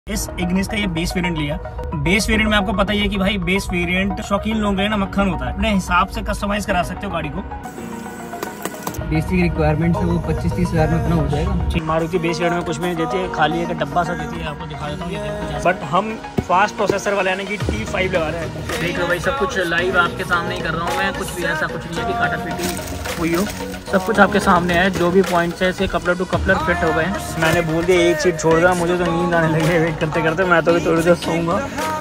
इस इग्निस का ये बेस वेरिएंट लिया। बेस वेरिएंट में आपको पता ही है कि भाई बेस वेरिएंट शौकीन लोग हैं ना, मक्खन होता है, अपने हिसाब से कस्टमाइज करा सकते हो गाड़ी को। बेसिक रिक्वायरमेंट है वो 25-30 हज़ार में अपना हो जाएगा। मारुति बेस वेरिएंट में कुछ में देती है, खाली एक डब्बा सा देती है, आपको दिखा देता हूँ। बट हम फास्ट प्रोसेसर वाले यानी कि T5 लगा रहे हैं। देख लो भाई, सब कुछ लाइव आपके सामने ही कर रहा हूँ मैं, कुछ भी ऐसा कुछ नहीं है कि काटा पीटी हुई हो, सब कुछ आपके सामने है। जो भी पॉइंट्स है ऐसे कपलर टू कपलर फिट हो गए हैं। मैंने बोल दिया एक सीट छोड़ दिया, मुझे तो नींद आने लगी है वेट करते करते, मैं तो भी थोड़ी देर सोऊंगा।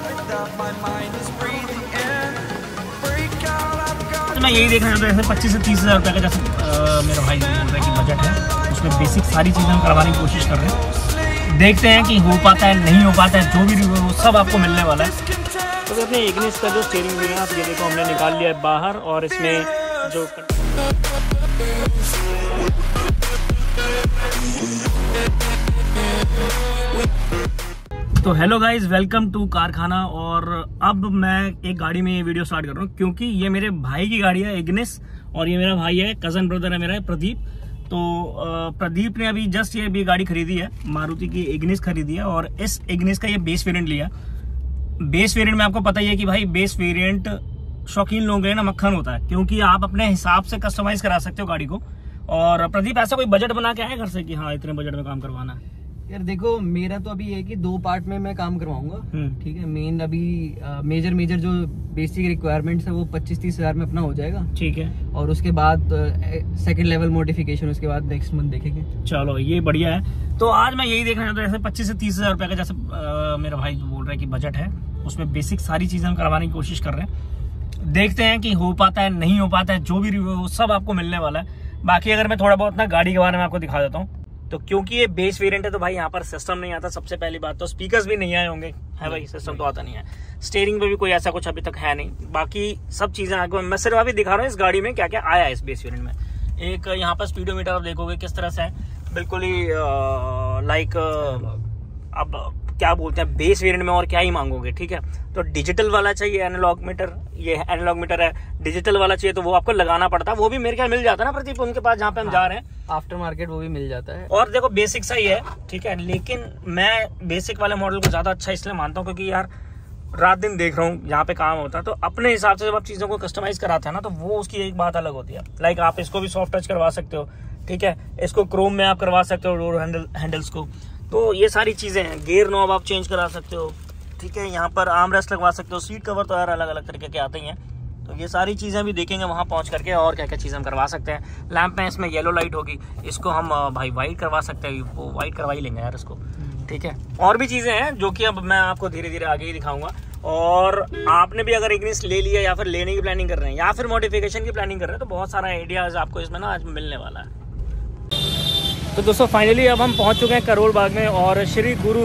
तो मैं यही देखना चाहता हूँ, 25 से 30 हज़ार रुपये का जैसे मेरा भाई बोल रहा है कि बजट है, उसमें बेसिक सारी चीज़ें हम करवाने की कोशिश कर रहे हैं। देखते हैं कि हो पाता है नहीं हो पाता है, जो भी वो सब आपको मिलने वाला है। तो अपने इग्निस का जो स्टीयरिंग व्हील है आप ये देखो, हमने निकाल लिया है बाहर, और इसमें जो तो हेलो गाइज, वेलकम टू कारखाना। और अब मैं एक गाड़ी में ये वीडियो स्टार्ट कर रहा हूँ क्योंकि ये मेरे भाई की गाड़ी है इग्निस, और ये मेरा भाई है, कजन ब्रदर है मेरा, प्रदीप। तो प्रदीप ने अभी जस्ट ये भी गाड़ी खरीदी है, मारुति की इग्निस खरीदी है, और इस इग्निस का ये बेस वेरिएंट लिया। बेस वेरिएंट में आपको पता ही है कि भाई बेस वेरिएंट शौकीन लोग हैं ना, मक्खन होता है, क्योंकि आप अपने हिसाब से कस्टमाइज करा सकते हो गाड़ी को। और प्रदीप ऐसा कोई बजट बना के आया घर से कि हाँ इतने बजट में काम करवाना है? यार देखो, मेरा तो अभी है कि 2 पार्ट में मैं काम करवाऊंगा, ठीक है। मेन अभी मेजर जो बेसिक रिक्वायरमेंट्स है वो 25-30 हज़ार में अपना हो जाएगा, ठीक है। और उसके बाद सेकंड लेवल मॉडिफिकेशन उसके बाद नेक्स्ट मंथ देखेंगे। चलो ये बढ़िया है। तो आज मैं यही देखना चाहता हूँ, जैसे 25 से 30 हज़ार रुपये का जैसे मेरा भाई बोल रहा है कि बजट है, उसमें बेसिक सारी चीज़ें हम करवाने की कोशिश कर रहे हैं। देखते हैं कि हो पाता है नहीं हो पाता है, जो भी वो सब आपको मिलने वाला है। बाकी अगर मैं थोड़ा बहुत ना गाड़ी के बारे में आपको दिखा देता हूँ, तो क्योंकि ये बेस वेरिएंट है तो भाई यहाँ पर सिस्टम नहीं आता। सबसे पहली बात तो स्पीकर्स भी नहीं आए होंगे, है भाई, सिस्टम तो आता नहीं है। स्टीयरिंग पे भी कोई ऐसा कुछ अभी तक है नहीं। बाकी सब चीजें आपको मैं सिर्फ अभी दिखा रहा हूँ इस गाड़ी में क्या क्या आया है इस बेस वेरिएंट में। एक यहाँ पर स्पीडोमीटर आप देखोगे किस तरह से है, बिल्कुल ही लाइक अब क्या बोलते हैं बेस वेरिएंट में और क्या ही मांगोगे, ठीक है। तो डिजिटल वाला चाहिए एनालॉग मीटर, ये एनालॉग मीटर है। डिजिटल वाला चाहिए तो वो आपको लगाना पड़ता है, वो भी मेरे ख्याल मिल जाता है ना प्रदीप उनके पास जहाँ पे हम जा रहे हैं, आफ्टर मार्केट वो भी मिल जाता है। और देखो बेसिक सा ही है, ठीक है। लेकिन मैं बेसिक वाले मॉडल को ज्यादा अच्छा इसलिए मानता हूँ क्योंकि यार रात दिन देख रहा हूँ यहाँ पे काम होता है, तो अपने हिसाब से जब आप चीजों को कस्टमाइज कराते हैं ना, तो वो उसकी एक बात अलग होती है। लाइक आप इसको भी सॉफ्ट टच करवा सकते हो, ठीक है, इसको क्रोम में आप करवा सकते हो डोर हैंडल्स को। तो ये सारी चीजें हैं। गियर नॉब आप चेंज करा सकते हो, ठीक है। यहाँ पर आर्म रेस्ट लगवा सकते हो, सीट कवर तो यार अलग अलग तरीके के आते ही हैं। तो ये सारी चीजें भी देखेंगे वहां पहुंच करके, और क्या क्या चीजें हम करवा सकते हैं। लैंप में इसमें येलो लाइट होगी, इसको हम भाई वाइट करवा सकते हैं, वो वाइट करवा ही लेंगे यार इसको, ठीक है। और भी चीजें हैं जो कि अब मैं आपको धीरे धीरे आगे ही दिखाऊंगा। और आपने भी अगर इग्निस ले लिया या फिर लेने की प्लानिंग कर रहे हैं या फिर मॉडिफिकेशन की प्लानिंग कर रहे हैं, तो बहुत सारा आइडियाज आपको इसमें ना आज मिलने वाला है। तो दोस्तों फाइनली अब हम पहुंच चुके हैं करोल बाग में, और Shri Guru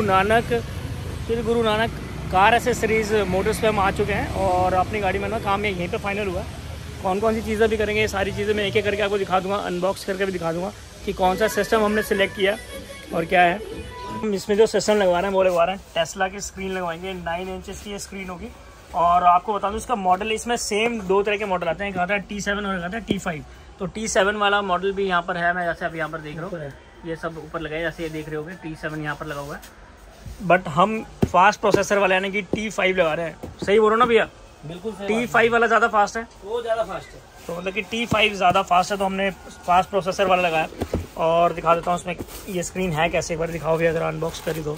Nanak car accessories Motors पे हम आ चुके हैं। और अपनी गाड़ी में ना काम यहीं पे फाइनल हुआ। कौन कौन सी चीज़ें भी करेंगे, ये सारी चीज़ें मैं एक एक करके आपको दिखा दूंगा, अनबॉक्स करके भी दिखा दूंगा कि कौन सा सिस्टम हमने सिलेक्ट किया और क्या है। हम इसमें जो सिस्टम लगवा रहे हैं वो लगवा रहे हैं टेस्ला की स्क्रीन लगवाएंगे, 9 इंचेस की ये स्क्रीन होगी। और आपको बता दूँ इसका मॉडल, इसमें सेम 2 तरह के मॉडल आते हैं, एक आता है T7 और एक आता है T5। तो T7 वाला मॉडल भी यहाँ पर है, मैं जैसे अभी यहाँ पर देख रहा हूँ, ये सब ऊपर लगाए जैसे ये देख रहे होगे, T7 यहाँ पर लगा हुआ है। बट हम फास्ट प्रोसेसर वाले यानी कि T5 लगा रहे हैं। सही बोल रहा ना भैया? बिल्कुल। T5 वाला ज़्यादा फास्ट है, वो ज़्यादा फास्ट है, तो मतलब कि T5 ज़्यादा फास्ट है, तो हमने फास्ट प्रोसेसर वाला लगाया। और दिखा देता हूँ उसमें ये स्क्रीन है कैसे, एक बार दिखाओ भैया, अगर अनबॉक्स कर ही दो।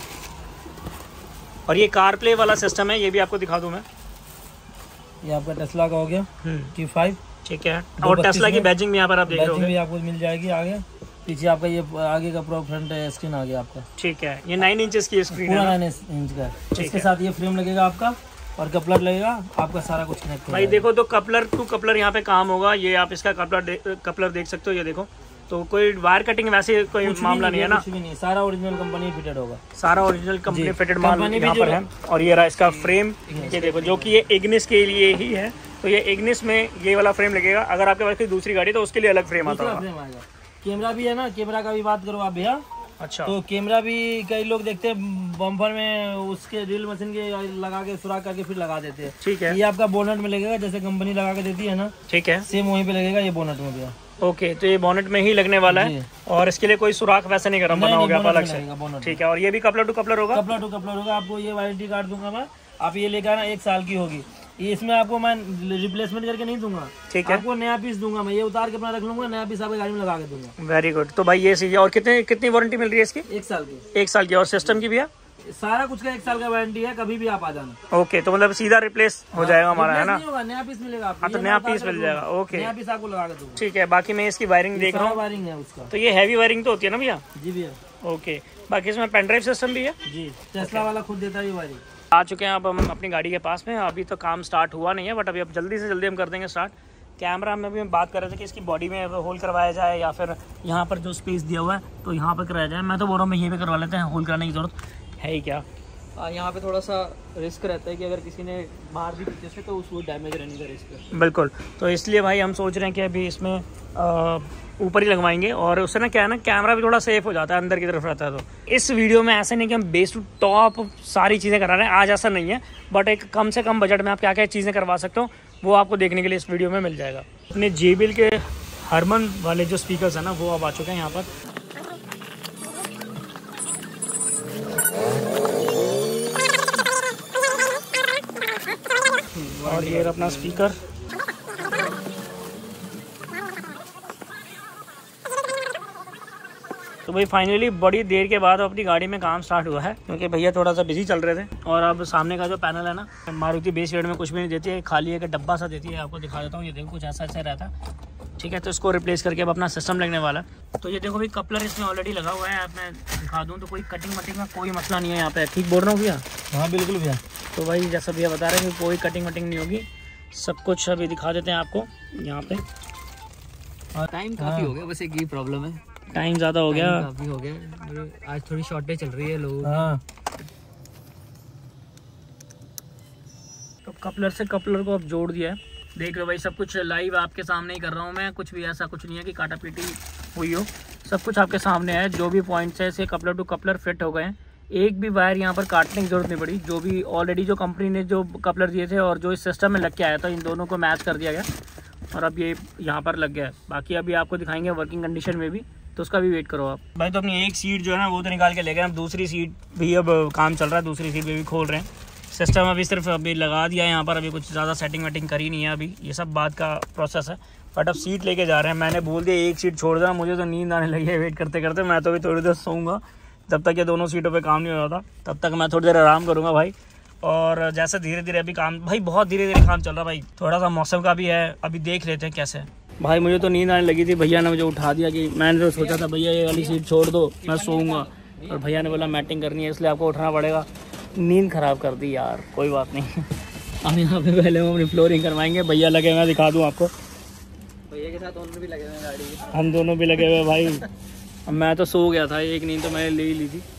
और ये कार प्ले वाला सिस्टम है, ये भी आपको दिखा दूँ मैं। ये आपका टेस्ला का हो गया T5, ठीक है। और टेस्ला की बैजिंग भी यहाँ पर आप देख रहे हो, आपको मिल जाएगी। आगे पीछे आपका ये आगे का पूरा फ्रंट स्क्रीन आ गया आपका, ठीक है। ये 9 इंचेस की स्क्रीन है, 9 इंच का। इसके साथ ये फ्रेम लगेगा आपका, और कपलर लगेगा आपका, सारा कुछ कनेक्ट भाई देखो। तो कपलर टू कपलर यहाँ पे काम होगा, ये आप इसका कपलर देख सकते हो, ये देखो। तो कोई वायर कटिंग वैसे कोई मामला नहीं है ना, कुछ भी नहीं, सारा ओरिजिनल कंपनी फिटेड होगा, सारा ओरिजिनल कंपनी फिटेड माल यहाँ पर है। और ये रहा इसका फ्रेम, ये देखो, जो कि ये इग्निस के लिए ही है। तो ये इग्निस में ये वाला फ्रेम लगेगा। अगर आपके पास कोई दूसरी गाड़ी तो उसके लिए अलग फ्रेम आता है। कैमरा भी है ना, कैमरा का भी बात करो आप भैया, अच्छा। तो कैमरा भी कई लोग देखते हैं बम्पर में उसके ड्रिल मशीन के लगा के सुराख करके फिर लगा देते हैं। ठीक है। ये आपका बोनट में लगेगा, जैसे कंपनी लगा के देती है ना, ठीक है, सेम वहीं पे लगेगा ये बोनट में भी। ओके, तो ये बोनट में ही लगने वाला है और इसके लिए कोई सुराख वैसे नहीं गरम बना होगा अलग से। ठीक है, और ये भी कपलर टू कपलर होगा? कपलर टू कपलर होगा। आपको ये वारंटी कार्ड दूंगा मैं, आप ये लेकर आना, 1 साल की होगी। ये इसमें आपको मैं रिप्लेसमेंट करके नहीं दूंगा। ठीक है, आपको नया पीस दूंगा मैं, ये उतार के अपना रख लूंगा, नया पीस आपकी गाड़ी में लगा के दूंगा। Very good. तो भाई ये सही है। और कितनी वारंटी मिल रही है इसकी? 1 साल की। 1 साल की। और सिस्टम की भी है? सारा कुछ का 1 साल का वारंटी है, कभी भी आप आ जाना। ओके, तो मतलब सीधा रिप्लेस हो जाएगा हमारा, है ना? नया पीस मिलेगा आपको। तो नया पीस मिल जाएगा। ओके, नया पीस आपको लगा के दूंगा। ठीक है। बाकी मैं इसकी वायरिंग देख रहा हूँ। वायरिंग है उसका। तो ये हैवी वायरिंग तो होती है ना भैया? जी भैया। ओके, बाकी इसमें पेन ड्राइव सिस्टम भी है? जी, टेस्ला वाला खुद देता है ये वायरिंग। आ चुके हैं अब हम अपनी गाड़ी के पास में। अभी तो काम स्टार्ट हुआ नहीं है, बट अभी अब जल्दी से जल्दी हम कर देंगे स्टार्ट। कैमरा में भी हम बात कर रहे थे कि इसकी बॉडी में होल करवाया जाए या फिर यहाँ पर जो स्पेस दिया हुआ है तो यहाँ पर कराया जाए। मैं तो बोल रहा हूँ यहीं पे करवा लेते हैं, होल कराने की जरूरत है ही क्या। यहाँ पे थोड़ा सा रिस्क रहता है कि अगर किसी ने बाहर भी पीछे से तो उसको डैमेज रहने का रिस्क है। बिल्कुल, तो इसलिए भाई हम सोच रहे हैं कि अभी इसमें ऊपर ही लगवाएंगे और उससे ना क्या है ना, कैमरा भी थोड़ा सेफ हो जाता है, अंदर की तरफ रहता है। तो इस वीडियो में ऐसा नहीं कि हम बेस टू टॉप सारी चीज़ें करा रहे हैं, आज ऐसा नहीं है, बट एक कम से कम बजट में आप क्या क्या चीज़ें करवा सकते हो वो आपको देखने के लिए इस वीडियो में मिल जाएगा। अपने JBL के हरमन वाले जो स्पीकर्स हैं ना वो अब आ चुके हैं यहाँ पर। और ये अपना स्पीकर, तो भाई फाइनली बड़ी देर के बाद अपनी गाड़ी में काम स्टार्ट हुआ है क्योंकि भैया थोड़ा सा बिजी चल रहे थे। और अब सामने का जो पैनल है ना, मारुति बेस रेट में कुछ भी नहीं देती है, खाली एक डब्बा सा देती है। आपको दिखा देता हूँ, ये देखो कुछ ऐसा ऐसा रहता है। ठीक है, तो इसको रिप्लेस करके अब अपना सिस्टम लगने वाला है। तो ये देखो भाई कपलर इसमें ऑलरेडी लगा हुआ है, मैं दिखा दूँ तो कोई कटिंग वटिंग का कोई मसला नहीं है यहाँ पे। ठीक बोल रहा हूँ भैया? हाँ बिल्कुल भैया। तो भाई जैसा भैया बता रहे हैं कि कोई कटिंग वटिंग नहीं होगी, सब कुछ अभी दिखा देते हैं आपको यहाँ पे। टाइम काफ़ी हो गया, बस एक ही प्रॉब्लम है, टाइम ज़्यादा हो गया, काफ़ी हो गया। आज थोड़ी शॉर्टेज चल रही है लोगों की। हाँ, तो कपलर से कपलर को अब जोड़ दिया है। देख लो भाई, सब कुछ लाइव आपके सामने ही कर रहा हूँ मैं, कुछ भी ऐसा कुछ नहीं है कि काटा पीटी हुई हो, सब कुछ आपके सामने है। जो भी पॉइंट्स है, से कपलर टू कपलर फिट हो गए हैं, एक भी वायर यहाँ पर काटने की जरूरत नहीं पड़ी। जो भी ऑलरेडी जो कंपनी ने जो कपलर दिए थे और जो इस सिस्टम में लग के आया था, इन दोनों को मैच कर दिया गया और अब ये यहाँ पर लग गया है। बाकी अभी आपको दिखाएंगे वर्किंग कंडीशन में भी, तो उसका भी वेट करो आप भाई। तो अपनी एक सीट जो है ना वो तो निकाल के ले गए, अब दूसरी सीट भी अब काम चल रहा है, दूसरी सीट भी खोल रहे हैं। सिस्टम अभी सिर्फ अभी लगा दिया है यहाँ पर, अभी कुछ ज़्यादा सेटिंग वेटिंग करी नहीं है अभी, ये सब बात का प्रोसेस है। बट अब सीट लेके जा रहे हैं। मैंने बोल दिया एक सीट छोड़ देना, मुझे तो नींद आने लगी है वेट करते करते। मैं तो अभी थोड़ी देर सोऊंगा, जब तक ये दोनों सीटों पे काम नहीं हो रहा था तब तक मैं थोड़ी देर आराम करूँगा भाई। और जैसे धीरे धीरे अभी काम भाई बहुत धीरे धीरे काम चल रहा है भाई, थोड़ा सा मौसम का भी है, अभी देख लेते हैं कैसे है भाई। मुझे तो नींद आने लगी थी, भैया ने मुझे उठा दिया कि मैंने तो सोचा था भैया ये वाली सीट छोड़ दो मैं सोऊंगा, और भैया ने बोला मैटिंग करनी है इसलिए आपको उठना पड़ेगा। नींद ख़राब कर दी यार, कोई बात नहीं। हम यहाँ पे पहले हम अपनी फ्लोरिंग करवाएंगे, भैया लगे मैं दिखा दूँ आपको, भैया के साथ दोनों भी लगे हुए गाड़ी में, हम दोनों भी लगे हुए भाई। मैं तो सो गया था, एक नींद तो मैंने ले ही ली थी।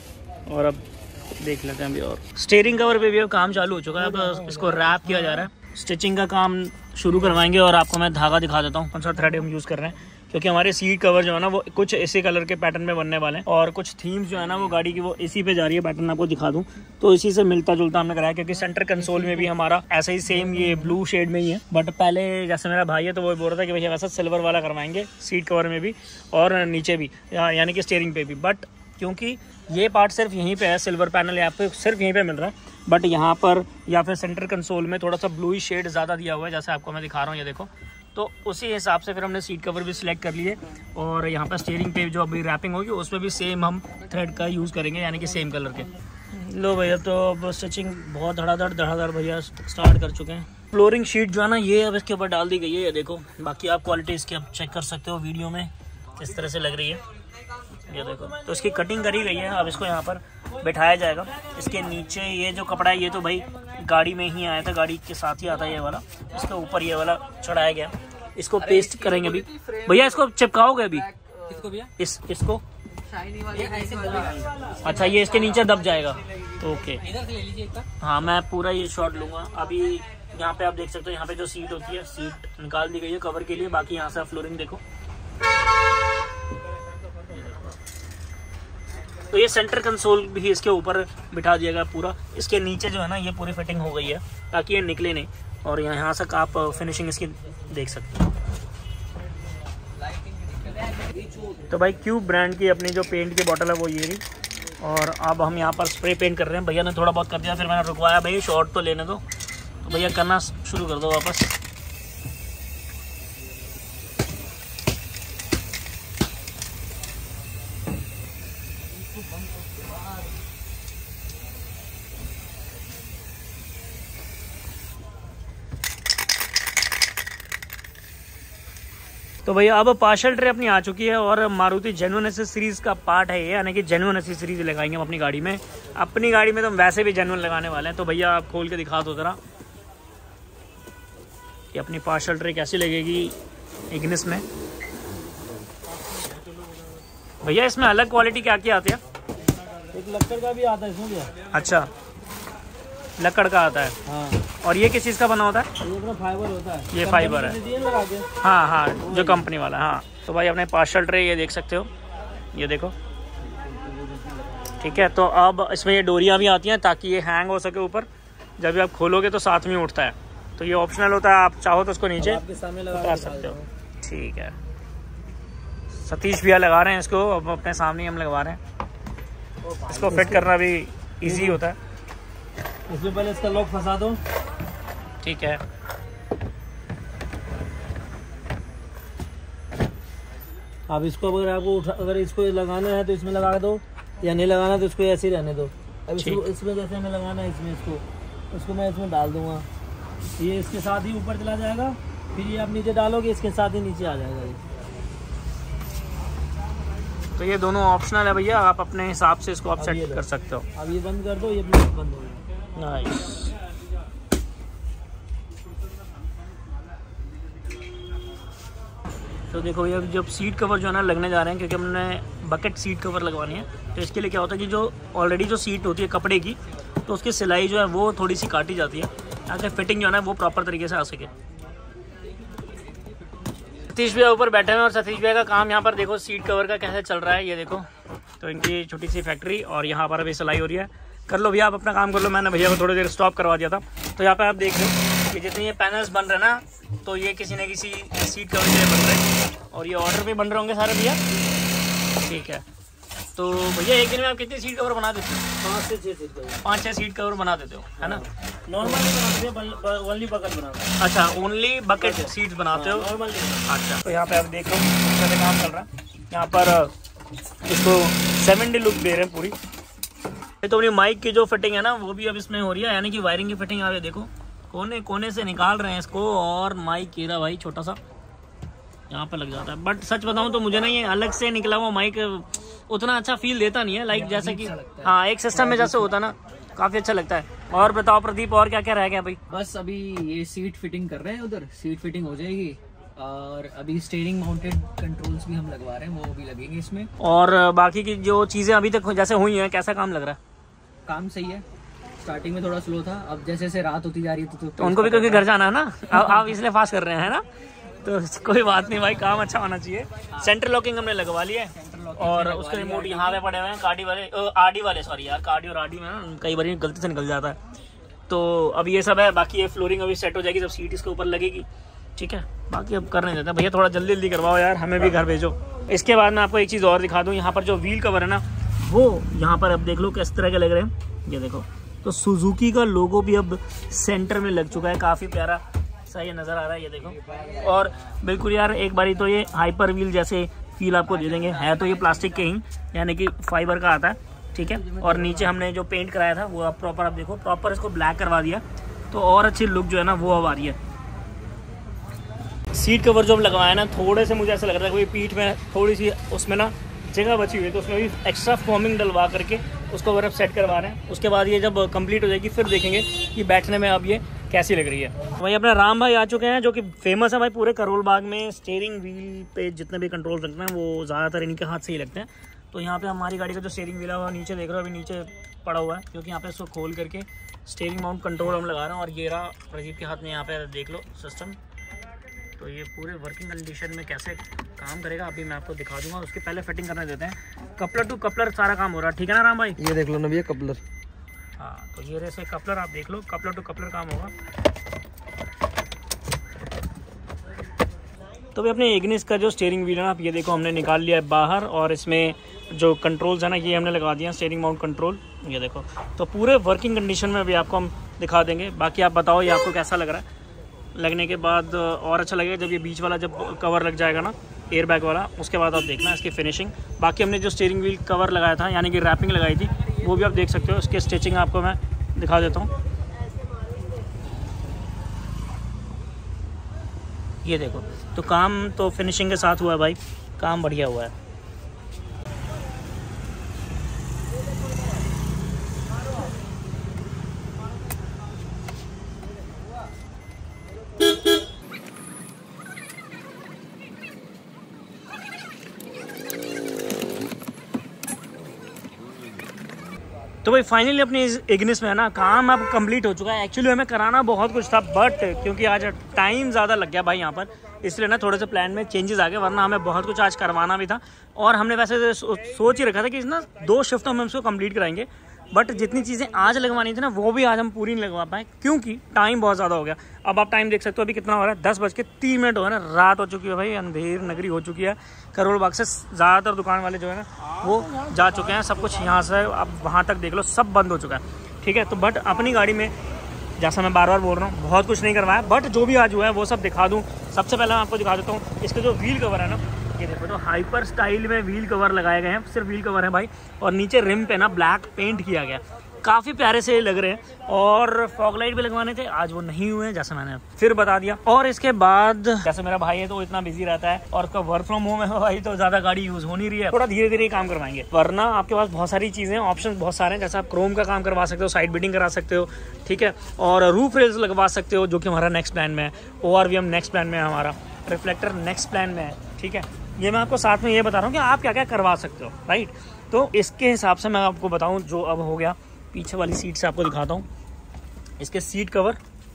और अब देख लेते हैं अभी। और स्टीयरिंग कवर पे भी अब काम चालू हो चुका है, अब इसको रैप किया जा रहा है, स्टिचिंग का काम शुरू करवाएंगे। और आपको मैं धागा दिखा देता हूँ कौन सा थ्रेड हम यूज़ कर रहे हैं, क्योंकि हमारे सीट कवर जो है ना वो कुछ इसी कलर के पैटर्न में बनने वाले हैं और कुछ थीम्स जो है ना वो गाड़ी की वो इसी पे जा रही है। पैटर्न आपको दिखा दूं तो इसी से मिलता जुलता हमने कराया, क्योंकि सेंटर कंसोल में भी हमारा ऐसा ही सेम ये ब्लू शेड में ही है। बट पहले जैसे मेरा भाई है तो वो बोल रहा था कि भैया वैसा सिल्वर वाला करवाएंगे सीट कवर में भी और नीचे भी, यानी कि स्टीयरिंग पे भी। बट क्योंकि ये पार्ट सिर्फ यहीं पे है, सिल्वर पैनल यहाँ पे सिर्फ यहीं पे मिल रहा है, बट यहाँ पर या फिर सेंटर कंसोल में थोड़ा सा ब्लू शेड ज़्यादा दिया हुआ है, जैसे आपको मैं दिखा रहा हूँ ये देखो। तो उसी हिसाब से फिर हमने सीट कवर भी सिलेक्ट कर लिए और यहाँ पर स्टीयरिंग पे जो अभी रैपिंग होगी उसमें भी सेम हम थ्रेड का यूज़ करेंगे, यानी कि सेम कलर के। लो भैया, तो अब स्टिचिंग बहुत धड़ाधड़ भैया स्टार्ट कर चुके हैं। फ्लोरिंग शीट जो है ना ये अब इसके ऊपर डाल दी गई है, ये देखो। बाकी आप क्वालिटी इसकी अब चेक कर सकते हो वीडियो में किस तरह से लग रही है, ये देखो। तो इसकी कटिंग करी गई है, अब इसको यहाँ पर बिठाया जाएगा। इसके नीचे ये जो कपड़ा है ये तो भाई गाड़ी में ही आया था, गाड़ी के साथ ही आता है ये वाला, इसके ऊपर ये वाला चढ़ाया गया। इसको पेस्ट करेंगे अभी भैया, इसको चिपकाओगे अभी किसको भैया? इसको शाइनी वाली ऐसे दबेगा। अच्छा, ये इसके नीचे दब जाएगा, ओके। इधर से ले लीजिए एक बार। हाँ, मैं पूरा ये शॉट लूंगा। अभी यहाँ पे आप देख सकते हो, यहाँ पे जो सीट होती है सीट निकाल दी गई है कवर के लिए। बाकी यहाँ से आप फ्लोरिंग देखो, तो ये सेंटर कंसोल भी इसके ऊपर बिठा दिया गया पूरा। इसके नीचे जो है ना ये पूरी फिटिंग हो गई है ताकि ये निकले नहीं, और यहाँ तक आप फिनिशिंग इसकी देख सकते हो। तो भाई क्यूब ब्रांड की अपनी जो पेंट की बोतल है वो ये रही, और अब हम यहाँ पर स्प्रे पेंट कर रहे हैं। भैया ने थोड़ा बहुत कर दिया, फिर मैंने रुकवाया, भाई शॉर्ट तो लेने दो, तो भैया करना शुरू कर दो वापस। तो भैया अब पार्शल ट्रे अपनी आ चुकी है, और मारुति जेन्युइन एसेसरीज का पार्ट है ये, यानी कि जेन्युइन एसेसरीज लगाएंगे हम अपनी गाड़ी में। अपनी गाड़ी में तो हम वैसे भी जेन्युइन लगाने वाले हैं। तो भैया आप खोल के दिखा दो ज़रा कि अपनी पार्शल ट्रे कैसी लगेगी इग्निस में। भैया इसमें अलग क्वालिटी क्या क्या आती है? एक लक्कड़ का भी आता है इसमें क्या? अच्छा, लकड़ का आता है। हाँ। और ये किस चीज़ का बना होता है? ये अपना फाइबर होता है। ये फाइबर है। लगा के। हाँ हाँ, जो कंपनी वाला। हाँ, तो भाई अपने पार्शल ट्रे ये देख सकते हो, ये देखो, ठीक है। तो अब इसमें ये डोरियाँ भी आती हैं ताकि ये हैंग हो सके ऊपर, जब भी आप खोलोगे तो साथ में उठता है। तो ये ऑप्शनल होता है, आप चाहो तो उसको नीचे आपके सामने लगा सकते हो। ठीक है, सतीश भैया लगा रहे हैं इसको, अब अपने सामने हम लगवा रहे हैं। इसको फिट करना भी ईजी होता है। इसमें पहले इसका लॉक फंसा दो। ठीक है, अब इसको अगर इसको लगाना है तो इसमें लगा दो, या नहीं लगाना तो इसको ऐसे ही रहने दो। अब इसमें जैसे हमें लगाना है इसमें इसको मैं इसमें डाल दूंगा, ये इसके साथ ही ऊपर चला जाएगा। फिर ये आप नीचे डालोगे, इसके साथ ही नीचे आ जाएगा ये। तो ये दोनों ऑप्शनल है भैया, आप अपने हिसाब से इसको आप सेट कर सकते हो। अब ये बंद कर दो, ये ब्लॉक बंद हो गया। नाइस। तो देखो ये जब सीट कवर जो है ना लगने जा रहे हैं, क्योंकि हमने बकेट सीट कवर लगवानी है, तो इसके लिए क्या होता है कि जो ऑलरेडी जो सीट होती है कपड़े की, तो उसकी सिलाई जो है वो थोड़ी सी काटी जाती है ताकि फिटिंग जो है ना वो प्रॉपर तरीके से आ सके। सतीश भैया ऊपर बैठे हैं, और सतीश भैया का काम यहाँ पर देखो सीट कवर का कैसे चल रहा है, ये देखो। तो इनकी छोटी सी फैक्ट्री, और यहाँ पर अभी सिलाई हो रही है। कर लो भैया, आप अपना काम कर लो, मैंने भैया को थोड़ी देर स्टॉप करवा दिया था। तो यहाँ पे आप देख लो कि जितने ये पैनल्स बन रहे हैं ना, तो ये किसी न किसी सीट कवर के लिए बन रहे हैं, और ये ऑर्डर पे बन रहे होंगे सारे भैया। ठीक है, तो भैया एक दिन में आप कितनी सीट कवर बना देते हो? 5 से 6 सीट कवर। 5-6 सीट कवर बना देते हो, है ना? नॉर्मली बनाते हैं, ओनली बकेट बनाते हैं। अच्छा, ओनली बकेट सीट्स बनाते हो? नॉर्मली। अच्छा, तो यहाँ पे आप देख लो कैसे काम चल रहा है। यहाँ पर इसको 7D लुक दे रहे हैं पूरी। तो अपनी माइक की जो फिटिंग है ना वो भी अब इसमें हो रही है, यानी कि वायरिंग की फिटिंग आ रही है। देखो कोने कोने से निकाल रहे हैं इसको, और माइक कीरा भाई छोटा सा यहाँ पे लग जाता है। बट सच बताऊं तो मुझे ना ये अलग से निकला हुआ माइक उतना अच्छा फील देता नहीं है, लाइक जैसे कि हाँ एक सिस्टम में जैसे होता है ना, काफी अच्छा लगता है। और बताओ प्रदीप, और क्या क्या रह गया भाई? बस अभी ये सीट फिटिंग कर रहे हैं, उधर सीट फिटिंग हो जाएगी, और अभी स्टीयरिंग माउंटेड कंट्रोल्स भी हम लगवा रहे हैं, वो भी लगेंगे इसमें। और बाकी की जो चीजें अभी तक जैसे हुई हैं, कैसा काम लग रहा है? काम सही है, स्टार्टिंग में थोड़ा स्लो था, अब जैसे जैसे रात होती जा रही है तो उनको भी क्योंकि घर जाना है ना, आप इसलिए फास्ट कर रहे हैं ना, तो कोई बात नहीं भाई, काम अच्छा होना चाहिए। सेंटर लॉकिंग हमने लगवा लिया है, और उसके रिमोट यहाँ पे पड़े हुए हैं, आरडी वाले सॉरी यार, कार्डी और आरडी में ना कई बार गलती से निकल जाता है। तो अब ये सब है, बाकी ये फ्लोरिंग अभी सेट हो जाएगी जब सीट इसके ऊपर लगेगी। ठीक है, बाकी अब करने देते हैं भैया, थोड़ा जल्दी जल्दी करवाओ यार, हमें भी घर भेजो। इसके बाद मैं आपको एक चीज़ और दिखा दूँ, यहाँ पर जो व्हील कवर है ना, वो यहाँ पर अब देख लो किस तरह के लग रहे हैं, ये देखो। तो सुजुकी का लोगो भी अब सेंटर में लग चुका है, काफ़ी प्यारा सा ये नज़र आ रहा है, ये देखो। और बिल्कुल यार एक बारी तो ये हाइपर व्हील जैसे फील आपको दे देंगे। है तो ये प्लास्टिक के ही, यानी कि फाइबर का आता है, ठीक है। और नीचे हमने जो पेंट कराया था वो अब प्रॉपर, आप देखो प्रॉपर इसको ब्लैक करवा दिया, तो और अच्छी लुक जो है ना वो अब आ रही है। सीट कवर जो हम लगवाया ना, थोड़े से मुझे ऐसा लग रहा है कि पीठ में थोड़ी सी उसमें ना जगह बची हुई है, तो उसमें भी एक्स्ट्रा फॉर्मिंग डलवा करके उसको बर्फ सेट करवा रहे हैं। उसके बाद ये जब कंप्लीट हो जाएगी फिर देखेंगे कि बैठने में अब ये कैसी लग रही है। वही अपने राम भाई आ चुके हैं, जो कि फेमस है भाई पूरे करोल बाग में। स्टीयरिंग व्हील पे जितने भी कंट्रोल रखते हैं वो ज़्यादातर इनके हाथ से ही लगते हैं। तो यहाँ पे हमारी गाड़ी का जो स्टीयरिंग व्हील है वो नीचे देख रहे हो, अभी नीचे पड़ा हुआ है, क्योंकि यहाँ पे इसको खोल करके स्टीयरिंग माउंट कंट्रोल हम लगा रहे हैं। और ये रहा प्रदीप के हाथ में, यहाँ पे देख लो सिस्टम। तो ये पूरे वर्किंग कंडीशन में कैसे काम करेगा, अभी मैं आपको दिखा दूंगा। उसके पहले फिटिंग करने देते हैं। कपलर टू कपलर सारा काम हो रहा है, ठीक है ना राम भाई? ये देख लो ना भैया कपलर। हाँ तो ये जैसे कपलर आप देख लो, कपलर टू कपलर काम होगा। तो भाई अपने इग्निस का जो स्टीयरिंग व्हील है ना, आप ये देखो हमने निकाल लिया है बाहर, और इसमें जो कंट्रोल्स है ना ये हमने लगा दिया स्टीयरिंग माउंट कंट्रोल, ये देखो। तो पूरे वर्किंग कंडीशन में अभी आपको हम दिखा देंगे। बाकी आप बताओ ये आपको कैसा लग रहा है? लगने के बाद और अच्छा लगेगा जब ये बीच वाला जब कवर लग जाएगा ना एयर बैग वाला, उसके बाद आप देखना इसकी फिनिशिंग। बाकी हमने जो स्टीयरिंग व्हील कवर लगाया था यानी कि रैपिंग लगाई थी वो भी आप देख सकते हो। उसकी स्टिचिंग आपको मैं दिखा देता हूँ, ये देखो। तो काम तो फिनिशिंग के साथ हुआ है भाई, काम बढ़िया हुआ है। तो भाई फाइनली अपनी इग्निस में है ना काम अब कंप्लीट हो चुका है। एक्चुअली हमें कराना बहुत कुछ था, बट क्योंकि आज टाइम ज़्यादा लग गया भाई यहाँ पर, इसलिए ना थोड़े से प्लान में चेंजेस आ गए, वरना हमें बहुत कुछ आज करवाना भी था। और हमने वैसे सोच ही रखा था कि ना 2 शिफ्टों में हम इसको कंप्लीट कराएंगे, बट जितनी चीज़ें आज लगवानी थी ना वो भी आज हम पूरी नहीं लगवा पाए क्योंकि टाइम बहुत ज़्यादा हो गया। अब आप टाइम देख सकते हो अभी कितना हो रहा है, 10:03 हो रहा है, रात हो चुकी है भाई, अंधेर नगरी हो चुकी है। करोल बाग से ज़्यादातर दुकान वाले जो है ना वो जा चुके हैं, सब कुछ यहाँ से अब वहाँ तक देख लो सब बंद हो चुका है, ठीक है। तो बट अपनी गाड़ी में जैसा मैं बार बार बोल रहा हूँ बहुत कुछ नहीं करवाया, बट जो भी आज हुआ है वो सब दिखा दूँ। सबसे पहले मैं आपको दिखा देता हूँ इसके जो व्हील कवर है ना, ये देखो। तो हाइपर स्टाइल में व्हील कवर लगाए गए हैं, सिर्फ व्हील कवर है भाई, और नीचे रिम पे ना ब्लैक पेंट किया गया, काफ़ी प्यारे से लग रहे हैं। और फॉग लाइट भी लगवाने थे, आज वो नहीं हुए जैसे मैंने फिर बता दिया। और इसके बाद जैसे मेरा भाई है तो इतना बिजी रहता है और उसका वर्क फ्रॉम होम है भाई, तो ज़्यादा गाड़ी यूज़ हो नहीं रही है, थोड़ा धीरे धीरे काम करवाएंगे। वरना आपके पास बहुत सारी चीज़ें ऑप्शन बहुत सारे हैं, जैसे आप क्रोम का काम करवा सकते हो, साइड बीटिंग करा सकते हो, ठीक है, और रूफ रेल्स लगवा सकते हो जो कि हमारा नेक्स्ट प्लान में है। ORVM नेक्स्ट प्लान में है हमारा, रिफ्लेक्टर नेक्स्ट प्लान में है, ठीक है। ये मैं आपको साथ में ये बता रहा हूँ कि आप क्या क्या करवा सकते हो, राइट। तो इसके हिसाब से मैं आपको बताऊँ जो अब हो गया। पीछे वाली सीट से आपको दिखाता हूँ इसके सीट कवर,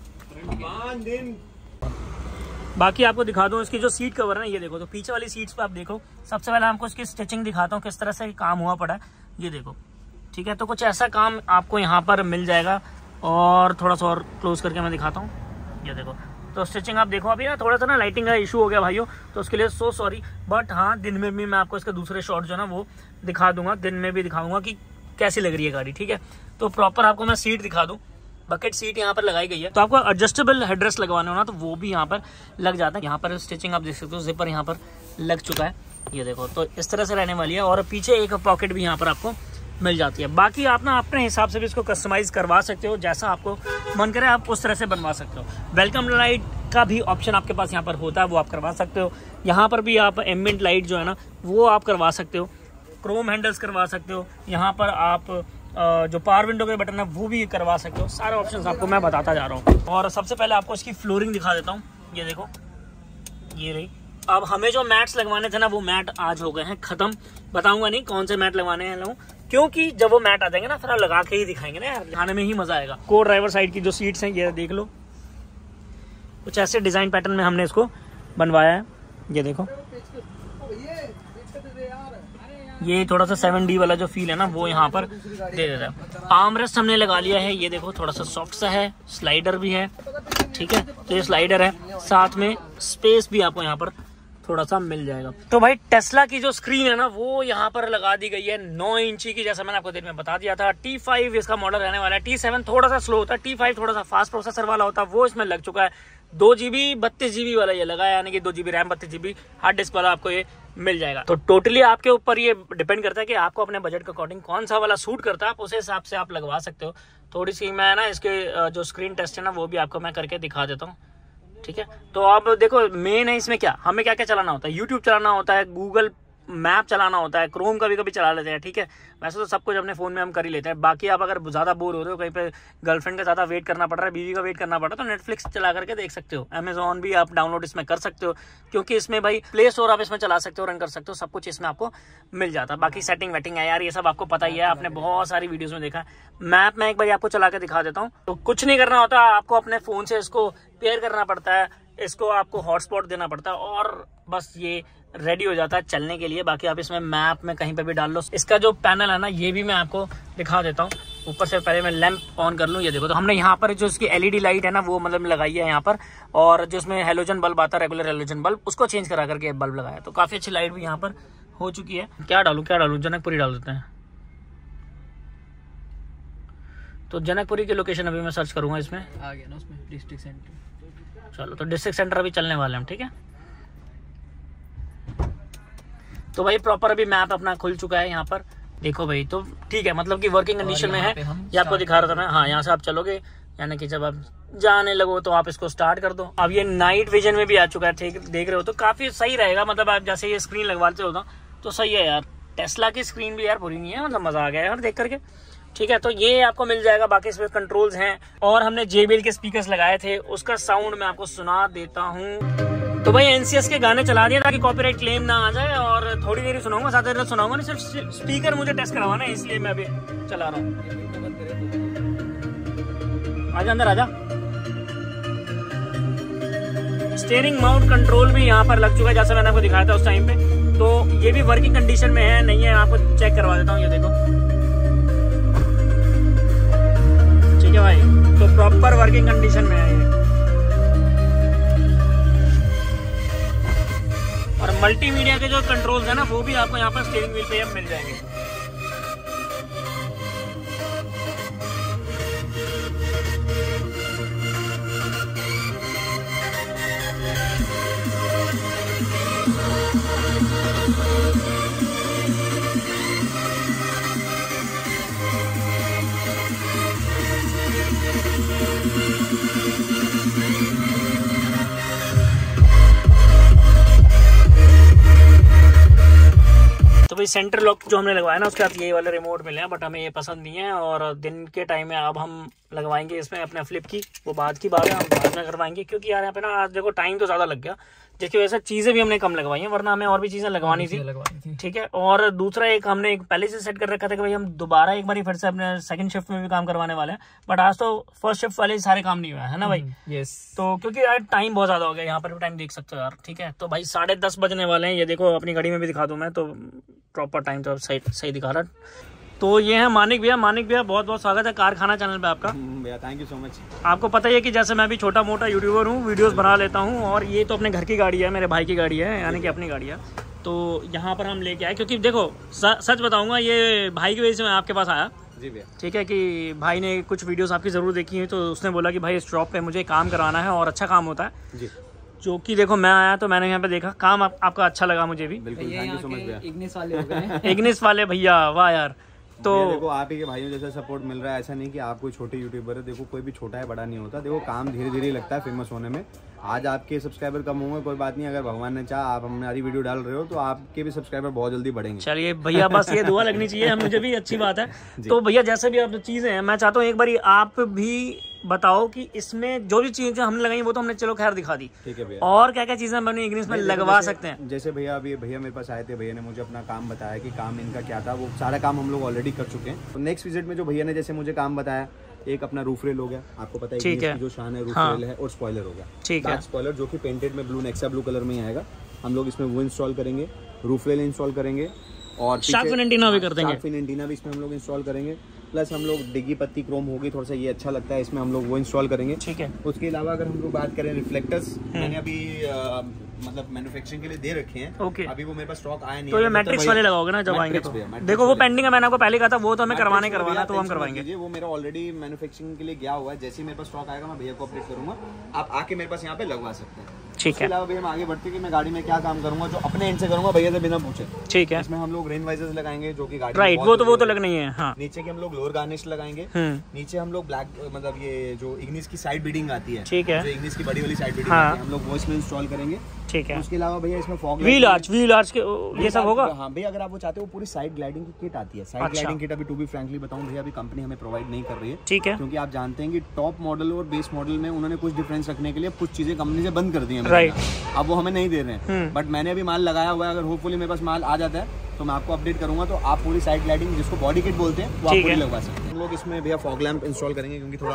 बाकी आपको दिखा दूँ इसकी जो सीट कवर है ना, ये देखो। तो पीछे वाली सीट्स पे आप देखो, सबसे पहले आपको इसकी स्टिचिंग दिखाता हूँ किस तरह से काम हुआ पड़ा है, ये देखो, ठीक है। तो कुछ ऐसा काम आपको यहाँ पर मिल जाएगा। और थोड़ा सा और क्लोज करके मैं दिखाता हूँ, ये देखो। तो स्टिचिंग आप देखो, अभी ना थोड़ा सा ना लाइटिंग का इशू हो गया भाइयों, तो उसके लिए सो सॉरी, बट हाँ दिन में भी मैं आपको इसके दूसरे शॉट जो है ना वो दिखा दूंगा, दिन में भी दिखाऊंगा कि कैसी लग रही है गाड़ी, ठीक है। तो प्रॉपर आपको मैं सीट दिखा दूं, बकेट सीट यहाँ पर लगाई गई है। तो आपको एडजस्टेबल हेडरेस्ट लगवाने हो ना तो वो भी यहाँ पर लग जाता है। यहाँ पर स्टिचिंग आप देख सकते हो, जिपर यहाँ पर लग चुका है, ये देखो। तो इस तरह से रहने वाली है, और पीछे एक पॉकेट भी यहाँ पर आपको मिल जाती है। बाकी आप ना अपने हिसाब से भी इसको कस्टमाइज करवा सकते हो, जैसा आपको मन करे आप उस तरह से बनवा सकते हो। वेलकम लाइट का भी ऑप्शन आपके पास यहाँ पर होता है, वो आप करवा सकते हो। यहाँ पर भी आप एम्बिएंट लाइट जो है ना वो आप करवा सकते हो, क्रोम हैंडल्स करवा सकते हो। यहाँ पर आप जो पावर विंडो के बटन है वो भी करवा सकते हो। सारे ऑप्शंस आपको मैं बताता जा रहा हूँ। और सबसे पहले आपको इसकी फ्लोरिंग दिखा देता हूँ, ये देखो, ये रही। अब हमें जो मैट्स लगवाने थे ना वो मैट आज हो गए हैं खत्म। बताऊंगा नहीं कौन से मैट लगवाने हैं लोग, क्योंकि जब वो मैट आ जाएंगे ना फिर आप लगा के ही दिखाएंगे ना यार, दिखाने में ही मजा आएगा। को ड्राइवर साइड की जो सीट्स हैं ये देख लो, कुछ ऐसे डिजाइन पैटर्न में हमने इसको बनवाया है, ये देखो। ये थोड़ा सा 7D वाला जो फील है ना वो यहाँ पर दे देता है। आर्मरेस्ट हमने लगा लिया है, ये देखो थोड़ा सा सॉफ्ट सा है, स्लाइडर भी है, ठीक है। तो ये स्लाइडर है, साथ में स्पेस भी आपको यहाँ पर थोड़ा सा मिल जाएगा। तो भाई टेस्ला की जो स्क्रीन है ना वो यहाँ पर लगा दी गई है 9 इंची की, जैसा मैंने आपको देर में बता दिया था। T5 इसका मॉडल रहने वाला है। T7 थोड़ा सा स्लो होता है, T5 थोड़ा सा फास्ट प्रोसेसर वाला होता है, वो इसमें लग चुका है। 2GB 32GB वाला ये लगा है, यानी कि 2GB RAM 32GB hard disk वाला आपको ये मिल जाएगा। तो टोटली आपके ऊपर ये डिपेंड करता है कि आपको अपने बजट के अकॉर्डिंग कौन सा वाला सूट करता है, आप उस हिसाब से आप लगवा सकते हो। थोड़ी सी मैं ना इसके जो स्क्रीन टेस्ट है ना वो भी आपको मैं करके दिखा देता हूँ, ठीक है। तो आप देखो मेन है इसमें क्या, हमें क्या क्या चलाना होता है, यूट्यूब चलाना होता है, गूगल मैप चलाना होता है, क्रोम कभी कभी चला लेते हैं, ठीक है। वैसे तो सब कुछ अपने फोन में हम कर ही लेते हैं। बाकी आप अगर ज्यादा बोर हो रहे हो, कहीं पे गर्लफ्रेंड का ज्यादा वेट करना पड़ रहा है, बीवी का वेट करना पड़ रहा है, तो नेटफ्लिक्स चला करके देख सकते हो। अमेजॉन भी आप डाउनलोड इसमें कर सकते हो, क्योंकि इसमें भाई प्ले स्टोर आप इसमें चला सकते हो, रन कर सकते हो, सब कुछ इसमें आपको मिल जाता है। बाकी सेटिंग वेटिंग है यार, ये सब आपको पता ही है, आपने बहुत सारी वीडियोज में देखा। मैप में एक बार आपको चला के दिखा देता हूँ। तो कुछ नहीं करना होता, आपको अपने फोन से इसको पेयर करना पड़ता है, इसको आपको हॉटस्पॉट देना पड़ता है, और बस ये रेडी हो जाता है चलने के लिए। बाकी आप इसमें मैप में कहीं पे भी डाल लो। इसका जो पैनल है ना, ये भी मैं आपको दिखा देता हूँ। ऊपर से पहले मैं लैंप ऑन कर लूँ। ये देखो, तो हमने यहाँ पर जो इसकी एलईडी लाइट है ना, वो मतलब लगाई है यहाँ पर, और जो इसमें हेलोजन बल्ब आता है, रेगुलर हेलोजन बल्ब, उसको चेंज करा करके बल्ब लगाया। तो काफी अच्छी लाइट भी यहाँ पर हो चुकी है। क्या डालूं, जनकपुरी डाल देते हैं। तो जनकपुरी की लोकेशन अभी मैं सर्च करूंगा। इसमें आ गया ना उसमें डिस्ट्रिक्ट सेंटर। चलो, तो डिस्ट्रिक्ट सेंटर अभी चलने वाले हैं, ठीक है। तो भाई प्रॉपर अभी मैप अपना खुल चुका है यहाँ पर, देखो भाई। तो ठीक है, मतलब कि वर्किंग कंडीशन में है। ये आपको दिखा रहा था मैं। हाँ, यहाँ से आप चलोगे, यानी कि जब आप जाने लगो तो आप इसको स्टार्ट कर दो। अब ये नाइट विजन में भी आ चुका है, ठीक, देख रहे हो, तो काफी सही रहेगा। मतलब आप जैसे ये स्क्रीन लगवाते हो तो सही है यार। टेस्ला की स्क्रीन भी यार बुरी नहीं है, मतलब मजा आ गया यार देख करके, ठीक है। तो ये आपको मिल जाएगा। बाकी इसमें कंट्रोल्स हैं, और हमने JBL के स्पीकर्स लगाए थे, उसका साउंड मैं आपको सुना देता हूँ। तो भाई NCS के गाने चला दिए ताकि कॉपीराइट क्लेम ना आ जाए, और थोड़ी देर सुनाऊंगा, ज्यादा देर सुनाऊंगा नहीं, सिर्फ स्पीकर मुझे टेस्ट करवाना है, इसलिए मैं अभी चला रहा हूँ। आजा अंदर आजा। स्टीयरिंग माउंट कंट्रोल भी यहाँ पर लग चुका है, जैसा मैंने आपको दिखाया था उस टाइम पे। तो ये भी वर्किंग कंडीशन में है, नहीं है, आपको चेक करवा देता हूँ। ये देखो, ठीक है भाई, तो प्रॉपर वर्किंग कंडीशन में है ये। और मल्टीमीडिया के जो कंट्रोल्स है ना, वो भी आपको यहाँ पर स्टीयरिंग व्हील पे अब मिल जाएंगे। तो भाई सेंटर लॉक जो हमने लगवाया ना, उसके साथ ये वाले रिमोट मिले हैं, बट हमें ये पसंद नहीं है। और दिन के टाइम में अब हम लगवाएंगे इसमें अपने फ्लिप की, वो बाद की बात है, हम बाद में करवाएंगे। क्योंकि यार यहाँ पे ना आज देखो टाइम तो ज़्यादा लग गया, जिसकी वजह से चीज़ें भी हमने कम लगवाई हैं, वरना हमें और भी चीज़ें लगवानी थी, ठीक है। और दूसरा एक हमने एक पहले से सेट कर रखा था कि भाई हम दोबारा एक बार फिर से अपने सेकंड शिफ्ट में भी काम करवाने वाले हैं। बट आज तो फर्स्ट शिफ्ट वाले सारे काम नहीं हुआ है ना भाई। यस। तो क्योंकि यार टाइम बहुत ज़्यादा हो गया, यहाँ पर भी टाइम देख सकते हो यार, ठीक है। तो भाई 10:30 बजने वाले हैं। ये देखो, अपनी घड़ी में भी दिखा दूँ मैं, तो प्रॉपर टाइम तो सही दिखा रहा। तो ये है मानिक भैया। मानिक भैया, बहुत बहुत स्वागत है कारखाना चैनल पे आपका। भैया थैंक यू सो मच। आपको पता ही है कि जैसे मैं भी छोटा मोटा यूट्यूबर हूँ, वीडियोस बना लेता हूँ, और ये तो अपने घर की गाड़ी है, मेरे भाई की गाड़ी है, यानी कि अपनी गाड़ी है। तो यहाँ पर हम लेके आए, क्योंकि देखो सच बताऊँगा, ये भाई की वजह से मैं आपके पास आया। जी भैया। ठीक है, कि भाई ने कुछ वीडियोस आपकी ज़रूर देखी है, तो उसने बोला कि भाई इस शॉप पे मुझे काम कराना है, और अच्छा काम होता है जी। जो कि देखो मैं आया तो मैंने यहाँ पे देखा काम आपका अच्छा लगा मुझे भी। बिल्कुल, थैंक यू सो मच भैया। इग्निस वाले हो गए। इग्निस वाले भैया, वाह यार। तो देखो आप ही के भाइयों जैसा सपोर्ट मिल रहा है। ऐसा नहीं कि आप कोई छोटे यूट्यूबर है, देखो कोई भी छोटा है बड़ा नहीं होता। देखो काम धीरे धीरे लगता है फेमस होने में। आज आपके सब्सक्राइबर कम होंगे, कोई बात नहीं, अगर भगवान ने चाहा आप हमारी वीडियो डाल रहे हो तो आपके भी सब्सक्राइबर बहुत जल्दी बढ़ेंगे। चलिए भैया, बस ये दुआ लगनी चाहिए, मुझे भी अच्छी बात है। तो भैया जैसे भी आप चीजें हैं, मैं चाहता हूँ एक बार आप भी बताओ कि इसमें जो भी चीजें हमने लगाई वो तो हमने चलो खैर दिखा दी, ठीक है भैया। और क्या क्या चीजें हम अपनी इग्निस में लगवा सकते हैं। जैसे भैया अभी भैया मेरे पास आए थे, भैया ने मुझे अपना काम बताया कि काम इनका क्या था, वो सारा काम हम लोग ऑलरेडी कर चुके हैं। तो नेक्स्ट विजिट में जो भैया ने जैसे मुझे काम बताया, एक अपना रूफ रेल हो गया, आपको पता है ठीक है, जो शान है रूफ रेल है, और स्पॉइलर हो गया, ठीक है, स्पॉइलर जो कि पेंटेड में ब्लू नेक्सा ब्लू कलर में ही आएगा। हम लोग इसमें वो इंस्टॉल करेंगे, रूफ रेल इंस्टॉल करेंगे, और शार्क फिन एंटीना भी कर देंगे। शार्क फिन एंटीना भी इसमें हम लोग इंस्टॉल करेंगे। प्लस हम लोग डिग्गी पत्ती क्रोम होगी, थोड़ा सा ये अच्छा लगता है, इसमें हम लोग वो इंस्टॉल करेंगे, ठीक है। उसके अलावा अगर हम लोग बात करें रिफ्लेक्टर्स, मैंने अभी मतलब मैन्युफैक्चरिंग के लिए दे रखे हैं। ओके। अभी वो मेरे पास स्टॉक आया नहीं। तो ये मैट्रिक्स वाले लगाओगे ना जब आएंगे तो? देखो वो पेंडिंग है, मैंने आपको पहले कहा था, वो तो हमें करवाना तो हम करवाएंगे। वो मेरा ऑलरेडी मैन्युफैक्चरिंग के लिए गया हुआ है, जैसे ही मेरे पास स्टॉक आएगा मैं भैया को अपडेट करूंगा, आप आके मेरे पास यहाँ पे लगवा सकते हैं, ठीक है। अलावा भैया हम आगे बढ़ते कि मैं गाड़ी में क्या काम करूंगा जो अपने एंड से करूंगा भैया से बिना पूछे, ठीक है। इसमें हम लोग रेन वाइजर्स लगाएंगे जो कि गाड़ी राइट, वो तो लगनी है। हाँ। नीचे के हम लोग लोअर गार्निश लगाएंगे, नीचे हम लोग ब्लैक मतलब ये जो इग्निस की साइड बीडिंग आती है, ठीक है, जो इग्निस की बड़ी वाली साइड बीडिंग आती है, हम लोग वो इसमें इंस्टॉल करेंगे, ठीक है। उसके अलावा भैया इसमें फॉग व्हील आर्च के ये सब होगा। हाँ भैया, अगर आप वो चाहते हो पूरी साइड ग्लाइडिंग की किट आती है। साइड ग्लाइडिंग किट अभी टू बी फ्रैंकली बताऊं भैया, अभी कंपनी हमें प्रोवाइड नहीं कर रही है, ठीक है, क्योंकि आप जानते हैं कि टॉप मॉडल और बेस मॉडल में उन्होंने कुछ डिफरेंस रखने के लिए कुछ चीजें कंपनी से बंद कर दी है, राइट। अब वो हमें नहीं दे रहे हैं, बट मैंने अभी माल लगाया हुआ है, अगर होपफुली मेरे पास माल आ जाता है तो मैं आपको अपडेट करूंगा, तो आप पूरी साइड ग्लाइडिंग जिसको बॉडी किट बोलते हैं वो आप पूरी लगवा सकते हैं। हम लोग इसमें भैया फॉग लैंप इंस्टॉल करेंगे, क्योंकि थोड़ा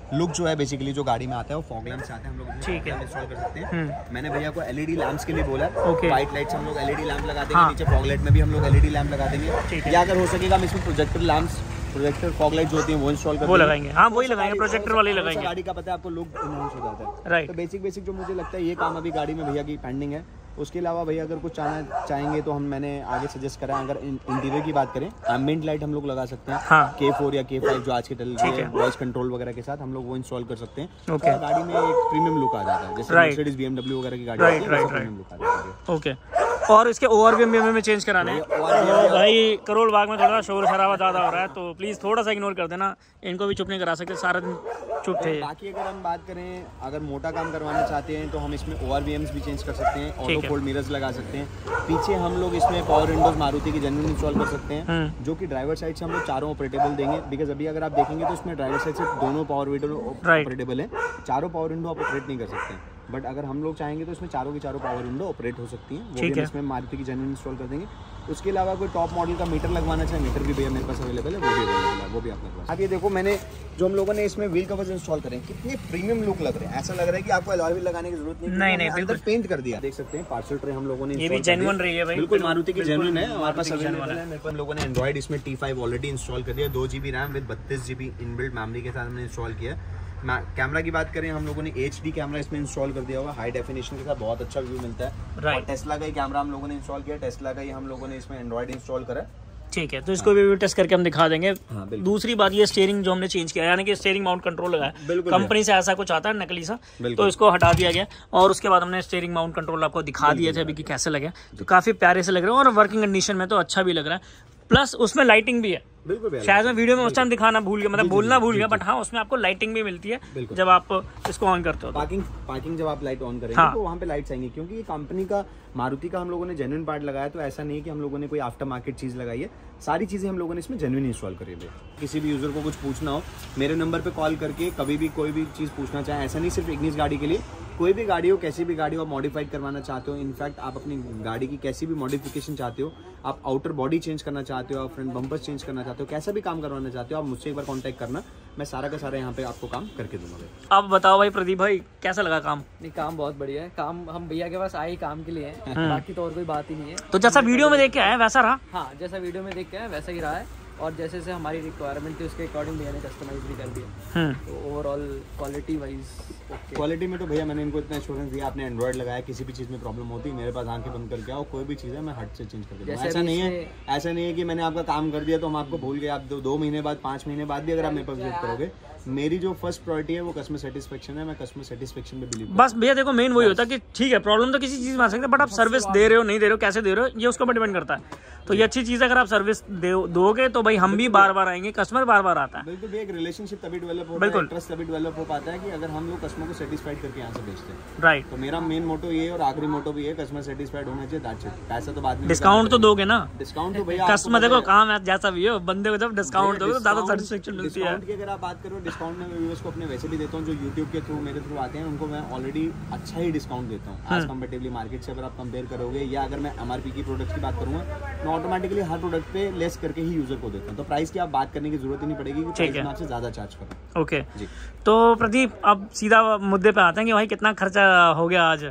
लुक जो है बेसिकली जो गाड़ी में आता है वो फॉग लैंप से आता है, हम लोग इंस्टॉल कर सकते हैं। मैंने भैया को LED लैंप्स के लिए बोला, व्हाइट लाइट्स हम लोग LED लैंप लगा देंगे, नीचे फॉग लाइट में भी हम लोग LED लैंप लगा देंगे, या अगर हो सकेगा हम इसमें प्रोजेक्टर फॉग लाइट जो होती है वो इंस्टॉल कर लगाएंगे। हाँ वही लगाएंगे, प्रोजेक्टर वाले लगाएंगे। गाड़ी का पता है आपको, लुक इनहांस हो जाता है। राइट। तो बेसिक जो मुझे लगता है ये काम अभी गाड़ी में भैया की पेंडिंग है। उसके अलावा भैया अगर कुछ चाहेंगे तो मैंने आगे सजेस्ट करा, अगर इंटीरियर की बात करें, एम्बिएंट लाइट हम लोग लगा सकते हैं। हाँ। K4 या K5 जो आज के चल रही है, वॉइस कंट्रोल वगैरह के साथ हम लोग वो इंस्टॉल कर सकते हैं। तो गाड़ी में एक प्रीमियम लुक आ जाता है, जैसे मर्सिडीज BMW वगैरह की गाड़ी है, प्रीमियम लुक आ जाता है। ओके। और इसके ओवरव्यू भी हमें चेंज कराने हैं। भाई करोल बाग में थोड़ा शोर शराबा ज़्यादा हो रहा है, तो प्लीज़ थोड़ा सा इग्नोर कर देना, इनको भी चुप नहीं करा सकते, सारा दिन चुप थे। बाकी अगर हम बात करें, अगर मोटा काम करवाना चाहते हैं तो हम इसमें ORVMs भी चेंज कर सकते हैं, ऑटो फोल्ड मिरर्स लगा सकते हैं। पीछे हम लोग इसमें पावर विंडोज मारुति की जेन्युइन इंस्टॉल कर सकते हैं, जो कि ड्राइवर साइड से हम लोग चारों ऑपरेटेबल देंगे। बिकॉज अभी अगर आप देखेंगे तो इसमें ड्राइवर साइड से दोनों पावर विंडो ऑपरेटेबल है, चारों पावर विंडो आप ऑपरेट नहीं कर सकते हैं। बट अगर हम लोग चाहेंगे तो इसमें चारों की चारों पावर विंडो ऑपरेट हो सकती हैं, वो भी इसमें मारुति की जेन्युइन इंस्टॉल कर देंगे। उसके अलावा कोई टॉप मॉडल का मीटर लगवाना चाहे, मीटर भी भैया मेरे पास अवेलेबल है, वो भी अवेलेबल है, वो भी आपके पास। अब ये देखो, मैंने जो हम लोगों ने इसमें व्हील कवर्स इंस्टॉल करें, कितने प्रीमियम लुक लग रहे हैं। ऐसा लग रहा है कि आपको अलॉय व्हील लगाने की जरूरत नहीं, अंदर पेंट कर दिया। देख सकते हैं पार्सल ट्रे हम लोगों ने, ये भी जेन्युइन रही है भाई, बिल्कुल मारुति की जेन्युइन है, हमारे पास अवेलेबल है। हम लोगों ने एंड्रॉइड इसमें T5 ऑलरेडी इंस्टॉल कर दिया, 2 GB RAM with 32 GB inbuilt memory के साथ हमने इंस्टॉल किया। कैमरा की बात करें, हम लोगों ने HD कैमरा इसमें इंस्टॉल कर दिया हुआ, हाई डेफिनेशन के साथ बहुत अच्छा व्यू मिलता है। और टेस्ला का ही कैमरा हम लोगों ने इंस्टॉल किया, टेस्ला का ही हम लोगों ने इसमें एंड्रॉइड इंस्टॉल करा। ठीक है, तो इसको भी टेस्ट करके हम दिखा देंगे। दूसरी बात, ये स्टीयरिंग जो हमने चेंज किया, यानी कि स्टीयरिंग माउंट कंट्रोल लगाया, कंपनी से ऐसा कुछ आता है नकली सा, तो इसको हटा दिया गया। और उसके बाद हमने स्टीयरिंग माउंट कंट्रोल आपको दिखा दिए थे अभी कि कैसे लगे, तो काफी प्यारे से लग रहे हैं और वर्किंग कंडीशन में तो अच्छा भी लग रहा है। प्लस उसमें लाइटिंग भी है, शायद मैं वीडियो में उस टाइम दिखाना भूल गया, मतलब बोलना भूल गया, बट हाँ उसमें आपको लाइटिंग भी मिलती है जब आप इसको ऑन करते हो। पार्किंग जब आप लाइट ऑन करेंगे तो वहाँ पे लाइट्स आएंगी, क्योंकि ये कंपनी का मारुति का हम लोगों ने जेन्युइन पार्ट लगाया, तो ऐसा नहीं है कि हम लोगों ने कोई आफ्टर मार्केट चीज लगाई है। सारी चीजें हम लोगों ने इसमें जेन्युइन इंस्टॉल करी है। किसी भी यूजर को कुछ पूछना हो, मेरे नंबर पे कॉल करके कभी भी कोई भी चीज पूछना चाहे, ऐसा नहीं सिर्फ इग्निस गाड़ी के लिए, कोई भी गाड़ी हो, कैसी भी गाड़ी हो, आप मॉडिफाइड करवाना चाहते हो, इनफैक्ट आप अपनी गाड़ी की कैसी भी मॉडिफिकेशन चाहते हो, आप आउटर बॉडी चेंज करना चाहते हो, आप फ्रंट बम्पर्स चेंज करना चाहते हो, कैसा भी काम करवाना चाहते हो, आप मुझसे एक बार कांटेक्ट करना, मैं सारा का सारा यहाँ पे आपको काम करके दूंगा। आप बताओ भाई प्रदीप भाई, कैसा लगा काम? नहीं, काम बहुत बढ़िया है, काम हम भैया के पास आए ही काम के लिए हैं, बाकी तो और कोई बात ही नहीं है। तो जैसा वीडियो में देख के आया वैसा रहा? हाँ, जैसा वीडियो में देख के आया वैसा ही रहा है, और जैसे से हमारी रिक्वायरमेंट थी उसके अकॉर्डिंग भैया ने कस्टमाइज भी कर दिया। तो ओवरऑल क्वालिटी वाइज क्वालिटी में तो भैया मैंने इनको इतना एश्योरेंस दिया, आपने एंड्रॉइड लगाया, किसी भी चीज़ में प्रॉब्लम होती है मेरे पास आंखें बंद करके आओ, कोई भी चीज़ है मैं हट से चेंज कर दूंगा। ऐसा नहीं है कि मैंने आपका काम कर दिया तो हम आपको भूल गए, आप 2 महीने बाद 5 महीने बाद भी अगर आप मेरे पास विजिट करोगे, मेरी जो फर्स्ट प्रायोरिटी है वो कस्टमर सेटिस्फेक्शन है, मैं कस्टमर सेटिस्फेक्शन में बिलीव। बस भैया देखो, मेन वही होता है कि ठीक है प्रॉब्लम तो किसी चीज में आ सकता है, बट आप सर्विस दे रहे हो नहीं दे रहे हो, कैसे दे रहे हो, ये उसके ऊपर डिपेंड करता है। तो ये अच्छी चीज है, अगर आप सर्विस दोगे तो भाई हम भी बार बार आएंगे, कस्टमर बार बार आता है। बिल्कुल, एक रिलेशनशिप तभी डेवलप होता है, ट्रस्ट तभी डेवलप हो पाता है कि अगर हम लोग कस्टमर को सेटिस्फाइड करके यहाँ से भेजते हैं। राइट। तो मेरा मेन मोटो ये है और आखिरी मोटो भी है, कस्टमर सेटिस्फाइड होना चाहिए, दैट्स इट। पैसा तो बाद में, डिस्काउंट तो दोगे ना? डिस्काउंट तो भैया कस्टमर देखो काम जैसा भी हो, बंदे को जब डिस्काउंट दोगे तो ज्यादा सेटिस्फेक्शन मिलती है। डिस्काउंट की अगर आप बात करो, डिस्काउंट में व्यूअर्स को अपने वैसे भी देता हूँ, जो यूट्यूब के थ्रू मेरे थ्रू आते हैं उनको मैं ऑलरेडी अच्छा ही डिस्काउंट देता हूँ एज कम्पेरेटिवली मार्केट से। अगर आप कंपेयर करोगे, या अगर मैं MRP की प्रोडक्ट की बात करूँगा, मैं ऑटोमेटिकली हर प्रोडक्ट पे लेस करके ही यूजर को देता हूँ, तो प्राइस की आप बात करने की जरूरत ही नहीं पड़ेगी कि प्राइस में आपसे ज्यादा चार्ज करूँ। ओके जी। तो प्रदीप अब सीधा मुद्दे पे आते हैं कि भाई कितना खर्चा हो गया आज?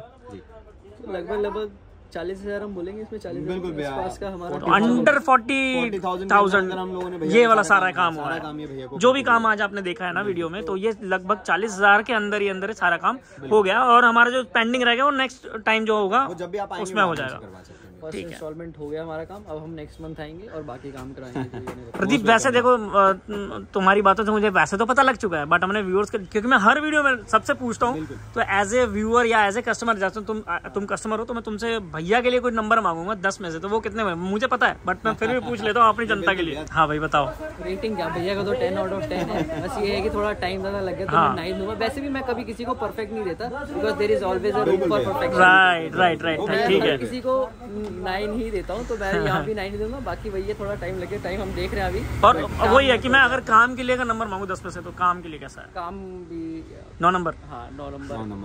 लगभग 40,000 हम बोलेंगे इसमें, 40,000 बिल्कुल आसपास का हमारा, तो अंडर 40,000 हम लोगों ने ये वाला सारा काम हुआ है। जो भी काम आज आपने देखा है ना वीडियो में, तो ये लगभग 40,000 के अंदर ही अंदर सारा काम हो गया, और हमारा जो पेंडिंग रहेगा वो नेक्स्ट टाइम जो होगा उसमें हो जाएगा। फर्स्ट इंस्टॉलमेंट हो गया हमारा काम, अब हम नेक्स्ट मंथ आएंगे और बाकी काम कराएंगे। प्रदीप वैसे देखो, तुम्हारी बातों से मुझे वैसे तो पता लग चुका है, बट हमने व्यूअर्स, क्योंकि मैं हर वीडियो में सबसे पूछता हूँ, तो एज ए व्यूअर या एज ए कस्टमर, जैसे तुम कस्टमर हो तो मैं तुमसे भैया के लिए कोई नंबर मांगूंगा 10 में से, तो वो कितने में मुझे पता है, बट मैं फिर भी पूछ लेता हूँ अपनी जनता के लिए। हाँ भाई बताओ। रेटिंग क्या भैया का तो 10 आउट ऑफ 10 है, बस ये है कि थोड़ा टाइम ज्यादा लग गया तो मैं 9 दूंगा। वैसे भी मैं कभी किसी को परफेक्ट नहीं देता, because there is always a room for perfection. Right ठीक है, किसी को 9 ही देता हूँ, तो मैं यहाँ भी 9 दूंगा, बाकी वही है थोड़ा टाइम लगे, टाइम हम देख रहे हैं अभी। और वही है कि मैं अगर काम के लिए अगर नंबर मांगू 10 में से, तो काम के लिए कैसा है? काम भी 9 नंबर। हाँ 9 नंबर।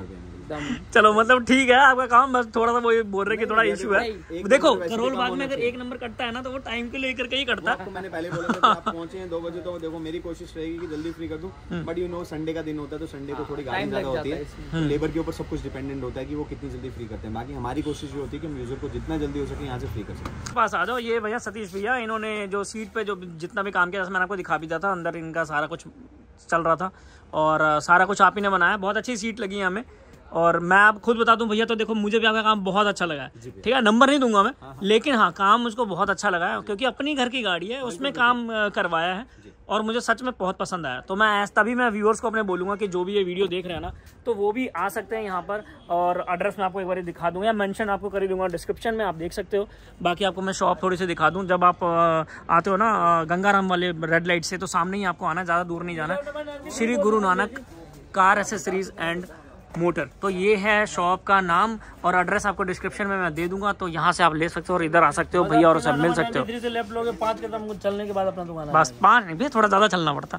चलो मतलब ठीक है आपका काम, बस थोड़ा सा वो बोल रहे कि थोड़ा इशू है। देखो करोल बाग में अगर एक नंबर कटता है ना तो वो टाइम के लेकर के ही कटता है। मैंने पहले बोला था कि आप पहुंचे हैं 2 बजे, तो देखो मेरी कोशिश रहेगी कि जल्दी फ्री कर दूं, बट यू नो संडे का दिन होता है तो संडे को थोड़ी गाड़ी ज्यादा होती है, लेबर के ऊपर सब कुछ डिपेंडेंट होता है कि वो कितनी जल्दी फ्री करते हैं। बाकी हमारी कोशिश ये होती है कि हम यूजर को जितना जल्दी हो सके यहाँ से फ्री कर सकें। पास आ जाओ, ये भैया सतीश भैया, इन्होंने जो सीट पे जो जितना भी काम किया मैंने आपको दिखा भी दिया था, अंदर इनका सारा कुछ चल रहा था और सारा कुछ आप ही ने बनाया। बहुत अच्छी सीट लगी है हमें, और मैं आप खुद बता दूं भैया तो देखो मुझे भी आपका काम बहुत अच्छा लगा है, ठीक है, नंबर नहीं दूंगा मैं, लेकिन हाँ काम मुझको बहुत अच्छा लगा है क्योंकि अपनी घर की गाड़ी है, उसमें काम करवाया है और मुझे सच में बहुत पसंद आया। तो मैं तभी मैं व्यूअर्स को अपने बोलूँगा कि जो भी ये वीडियो देख रहे हैं ना तो वो भी आ सकते हैं यहाँ पर, और एड्रेस मैं आपको एक बार दिखा दूँगा या मेंशन आपको कर ही दूँगा डिस्क्रिप्शन में, आप देख सकते हो। बाकी आपको मैं शॉप थोड़ी सी दिखा दूँ, जब आप आते हो ना गंगाराम वाले रेड लाइट से तो सामने ही आपको आना, ज़्यादा दूर नहीं जाना, Shri Guru Nanak car accessories and motor. तो ये है शॉप का नाम और एड्रेस आपको डिस्क्रिप्शन में मैं दे दूंगा, तो यहाँ से आप ले सकते हो और इधर आ सकते हो भैया और उससे मिल सकते हो। से लेफ्ट लोगे 5 कदम चलने के बाद अपना दुकान है। बस 5 नहीं भैया, थोड़ा ज़्यादा चलना पड़ता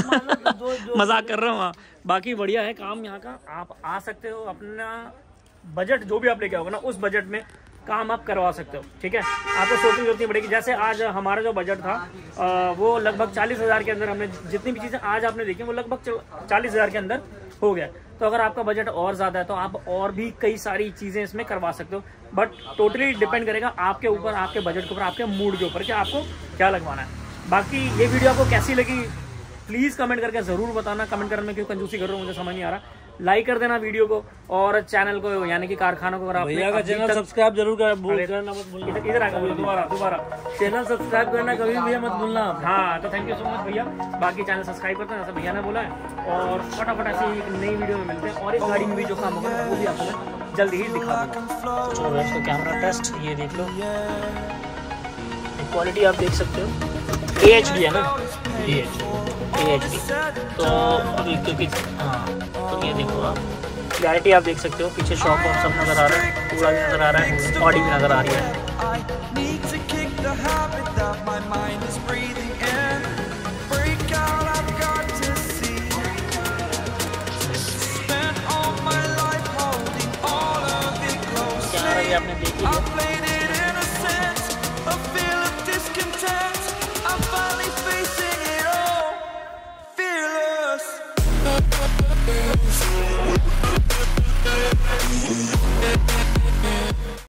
मजाक कर रहा हूँ। बाकी बढ़िया है काम यहाँ का, आप आ सकते हो, अपना बजट जो भी आप लेके आओगे ना उस बजट में काम आप करवा सकते हो, ठीक है। आपको सोचने की जरूरत नहीं पड़ेगी। जैसे आज हमारा जो बजट था वो लगभग 40,000 के अंदर, हमने जितनी भी चीज़ें आज आपने देखी वो लगभग 40,000 के अंदर हो गया। तो अगर आपका बजट और ज़्यादा है तो आप और भी कई सारी चीज़ें इसमें करवा सकते हो, बट टोटली डिपेंड करेगा आपके ऊपर, आपके बजट के ऊपर, आपके मूड के ऊपर कि आपको क्या लगवाना है। बाकी ये वीडियो आपको कैसी लगी प्लीज़ कमेंट करके ज़रूर बताना। कमेंट करने में क्यों कंजूसी कर रहा हूँ मुझे समझ नहीं आ रहा। लाइक कर देना वीडियो को और चैनल को यानी कि कारखाना को, अगर भैया का चैनल सब्सक्राइब जरूर करना मत भूलना। इधर दोबारा चैनल सब्सक्राइब करना कभी भैया मत भूलना। हाँ तो थैंक यू सो मच भैया। बाकी चैनल सब्सक्राइब करते हैं जैसे भैया ने बोला है, और फटाफट ऐसी एक नई वीडियो में मिलते हैं और इस गाड़ी में भी जो काम होगा वो भी आपको मैं जल्दी ही दिखा दूँगा। चलो इसको कैमरा टेस्ट, ये देख लो क्वालिटी आप देख सकते हो, AHD है ना, AHD। तो अभी क्योंकि हाँ तो ये देखो आप क्लैरिटी आप देख सकते हो, पीछे शॉप वॉप सब नज़र आ रहा है, पूरा भी नज़र आ रहा है, बॉडी भी नज़र आ रही है। क्या आपने देखी है?